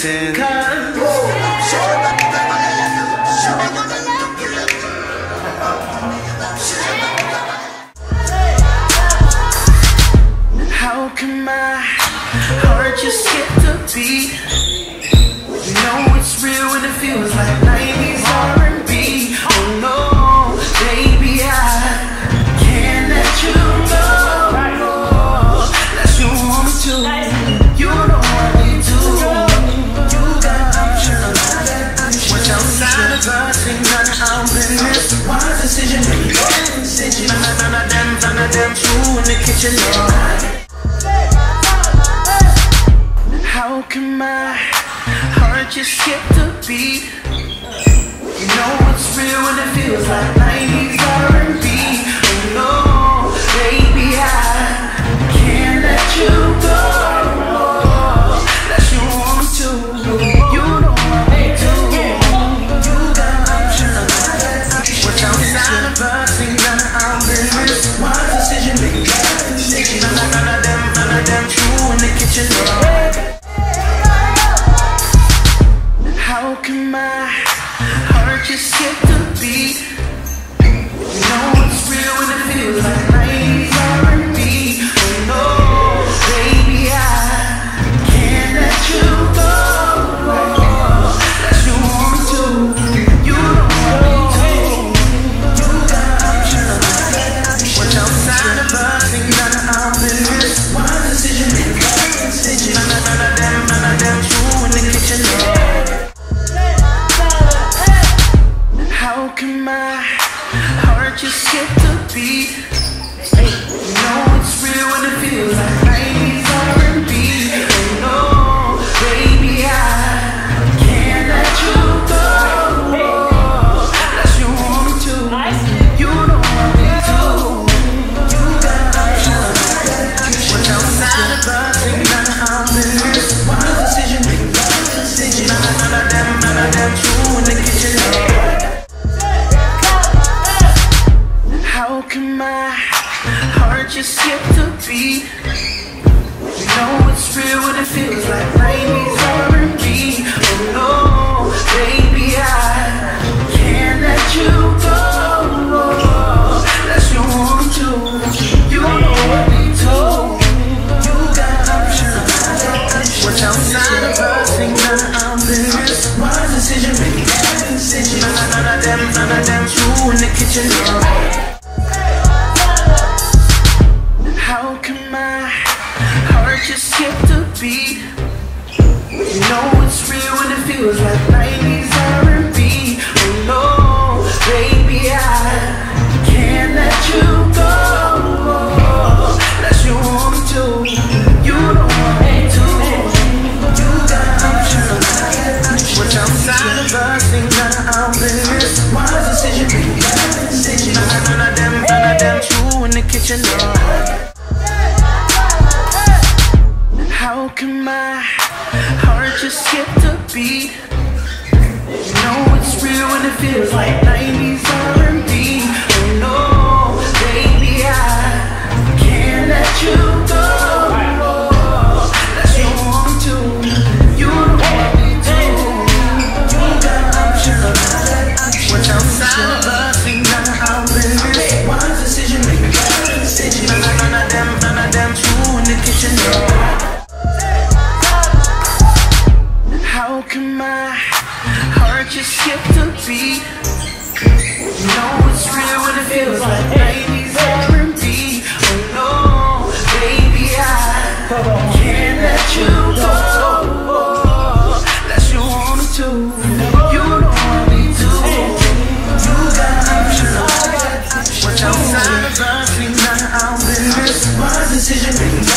dancing. How can my heart just skip the beat? You know it's real when it feels like 90s R&B. Oh no, baby, I can't let you go unless you want me to. You don't want me to. You got options. Watch outside of us, ain't none of our business. Wise decision, make your decision. None of them true in the kitchen, Lord. How can my heart just skip the beat? You know it's real when it feels like 90s R&B. Oh no, baby, I can't let you go unless you want me to. You don't want me to. You got options. What's outside of us ain't none of our business. Wise decision, make your decision. None of them true in the kitchen, Lord. How can my heart just skip the beat? You know it's real when it feels like 90s R&B. Oh no, baby, I can't let you go unless you want me to. You don't want me to. You got options. Watch outside of us, ain't none of our business. Wise decision, make your decision. None of them true in the kitchen, Lord. How can my heart just skip the beat? You know it's real when it feels like 90s R&B. Oh no, baby, I can't let you go unless you want me to. You don't want me to. You got options. What's outside of us ain't none of our business. Wise decision, make your decision. None of them true in the kitchen, Lord. How can my heart just skip the beat? You know it's real when it feels like 90s R&B. Oh no, baby, I can't let you go unless you want me to. You don't want me to. You got options. What's outside of us ain't none of our business. Wise decision, make your decision. None of them true in the kitchen, Lord. How can my heart just skip the beat? You know it's real when it feels like 90s R&B. Oh no, baby, I can't let you go unless you want me to. You don't want me to. You got options. What's outside of us ain't none of our business. Wise decision, make your decision. None of them true in the kitchen, Lord. How can my heart just skip the beat? You know it's real when it feels like 90s R&B. Oh no, baby, I can't let you go unless you want me to. You don't want me to. You got options. What's outside of us ain't none of our business. Wise decision, make your decision. None of them true in the kitchen, Lord. How can my heart just skip the beat? You know it's real when it feels like 90s R&B. Oh no, baby, I can't let you go unless you want me to. You don't want me to. You got options. What's outside of us ain't none of our business. Wise decision, make